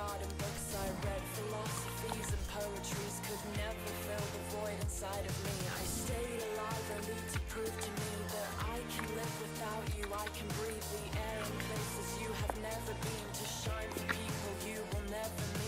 garden books I read, philosophies and poetries could never fill the void inside of me. I stayed alive only to prove to me that I can live without you. I can breathe the air in places you have never been, to shine for people you will never meet.